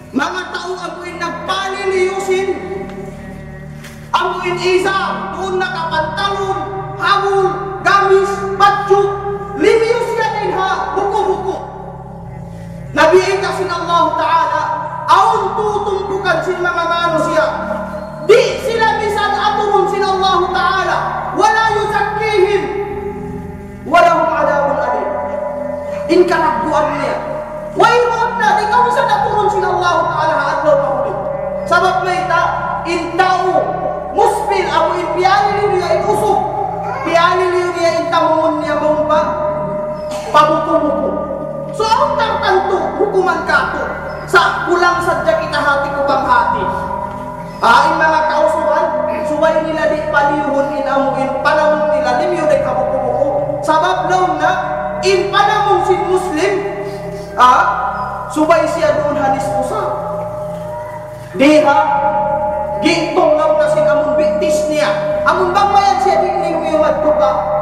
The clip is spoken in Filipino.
Mga taong amuin nagpaliliyusin, amuin isa, doon nakapantalon, habol, gamis, batsyuk, limiyus yan din ha, buko-buko. Nabiin kasi ng Allah Ta'ala, aun tutumpukan sin mga ngano siya. Di sila bisan aturun sin Allah Ta'ala, wala yuzakkihim, walahum adabun alim. Inkaragduan niya. Wayroon na, di kami sa naturun sin Allah Ta'ala haadlaw pa huli. Sabab may ta, intao, musbil, ako ipiyali niya inusok. Piyali niya intamungon niya bomba, pabuko-buko. So, ang tartanto, hukuman ka to. Sa kulang sadya kita hati ko bang hati. Ang mga kausuhan, suway nila di palihon inamuin, panamon nila, limyo di kabuko-buko. Sabab daw na, in panamon si Muslim, subay siya doon hanis pusa. Diha, gitong lang na sin among biktis niya. Among bangmayan siya di niyong madto ka.